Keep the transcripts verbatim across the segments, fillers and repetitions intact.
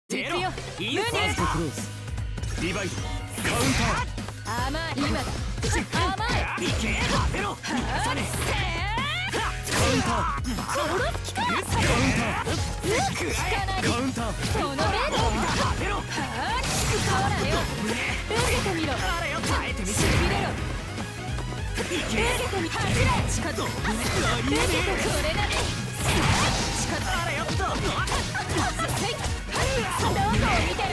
テロよインファーストクローズリバイドカウンター甘い今だ甘いいけ当てろさねカウンター殺す気かカウンター効かないカウンターその目で当てろ使わないよ受けてみろあれよ耐えてみしせびれろい受けけてみ走れ近づく受けてこれだね近づくあれよっとせいどこを見てる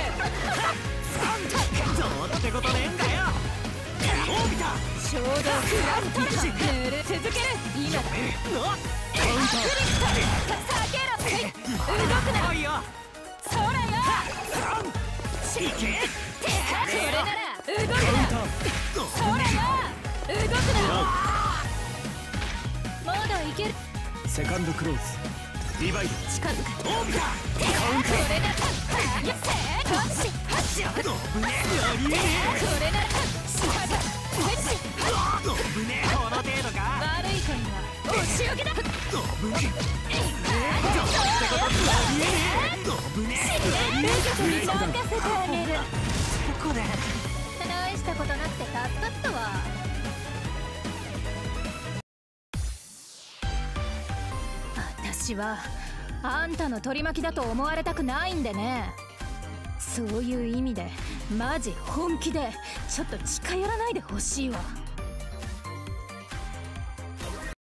どうってことねえんだよお見た衝動クラストルぬる続ける今だのクリット避けろせい動くなおいよそらよいけこれなら動くカウンなターそらよ動くなまだいけるセカンドクローズリバイド近づくお見たカウンターこれならよせハッシハッシこどぶねやりえねれなら近づくヘッシえどぶねこの程度か悪い子にはお仕置きだどぶねどってことやりえねえどぶね受けて任せてあげるここで大したことなくて助かったわ私はあんたの取り巻きだと思われたくないんでねそういう意味でマジ本気でちょっと近寄らないでほしいわ